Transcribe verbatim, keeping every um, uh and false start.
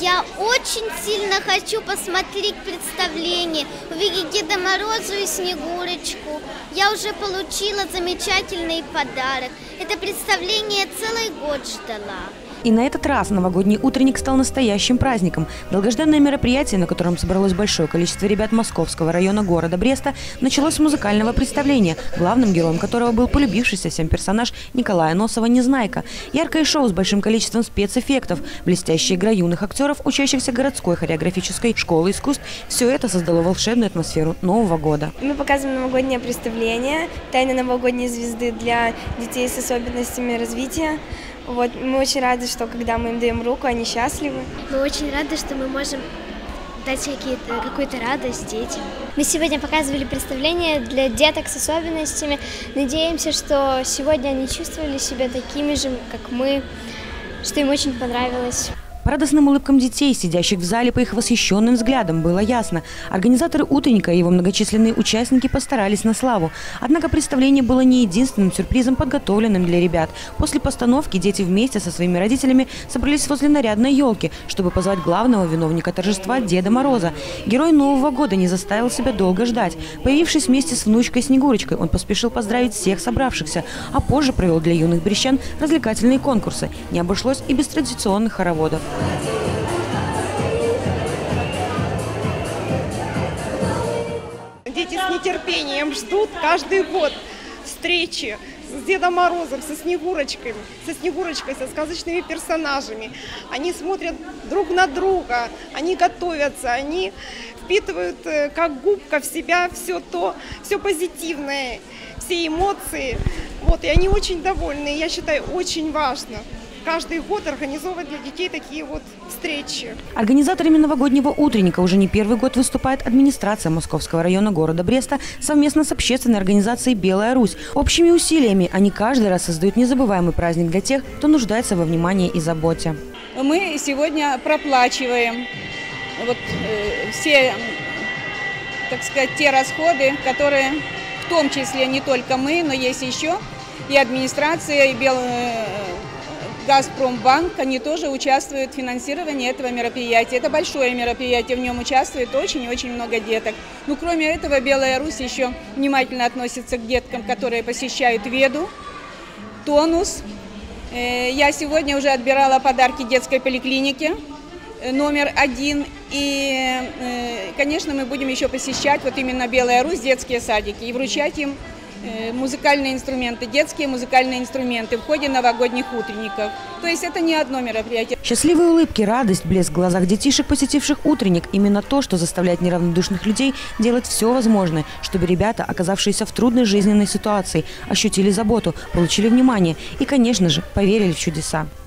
Я очень сильно хочу посмотреть представление, увидеть Деда Мороза и Снегурочку. Я уже получила замечательный подарок. Это представление целый год ждала. И на этот раз новогодний утренник стал настоящим праздником. Долгожданное мероприятие, на котором собралось большое количество ребят Московского района города Бреста, началось с музыкального представления, главным героем которого был полюбившийся всем персонаж Николая Носова «Незнайка». Яркое шоу с большим количеством спецэффектов, блестящая игра юных актеров, учащихся городской хореографической школы искусств – все это создало волшебную атмосферу Нового года. Мы показываем новогоднее представление «Тайна новогодней звезды» для детей с особенностями развития. Вот, мы очень рады, что когда мы им даем руку, они счастливы. Мы очень рады, что мы можем дать какую-то радость детям. Мы сегодня показывали представление для деток с особенностями. Надеемся, что сегодня они чувствовали себя такими же, как мы, что им очень понравилось. По радостным улыбкам детей, сидящих в зале, по их восхищенным взглядам, было ясно. Организаторы утренника и его многочисленные участники постарались на славу. Однако представление было не единственным сюрпризом, подготовленным для ребят. После постановки дети вместе со своими родителями собрались возле нарядной елки, чтобы позвать главного виновника торжества Деда Мороза. Герой Нового года не заставил себя долго ждать. Появившись вместе с внучкой Снегурочкой, он поспешил поздравить всех собравшихся, а позже провел для юных брестян развлекательные конкурсы. Не обошлось и без традиционных хороводов. Дети с нетерпением ждут каждый год встречи с Дедом Морозом, со Снегурочкой, со Снегурочкой, со сказочными персонажами. Они смотрят друг на друга, они готовятся, они впитывают как губка в себя все то, все позитивное, все эмоции. Вот, и они очень довольны. Я считаю, очень важно каждый год организовывать для детей такие вот встречи. Организаторами новогоднего утренника уже не первый год выступает администрация Московского района города Бреста совместно с общественной организацией «Белая Русь». Общими усилиями они каждый раз создают незабываемый праздник для тех, кто нуждается во внимании и заботе. Мы сегодня проплачиваем вот, э, все, так сказать, те расходы, которые в том числе не только мы, но есть еще и администрация, и Белая Газпромбанк, они тоже участвуют в финансировании этого мероприятия. Это большое мероприятие, в нем участвует очень и очень много деток. Ну, кроме этого, Белая Русь еще внимательно относится к деткам, которые посещают Веду, Тонус. Я сегодня уже отбирала подарки детской поликлинике номер один. И, конечно, мы будем еще посещать вот именно Белая Русь, детские садики, и вручать им музыкальные инструменты, детские музыкальные инструменты в ходе новогодних утренников. То есть это не одно мероприятие. Счастливые улыбки, радость, блеск в глазах детишек, посетивших утренник – именно то, что заставляет неравнодушных людей делать все возможное, чтобы ребята, оказавшиеся в трудной жизненной ситуации, ощутили заботу, получили внимание и, конечно же, поверили в чудеса.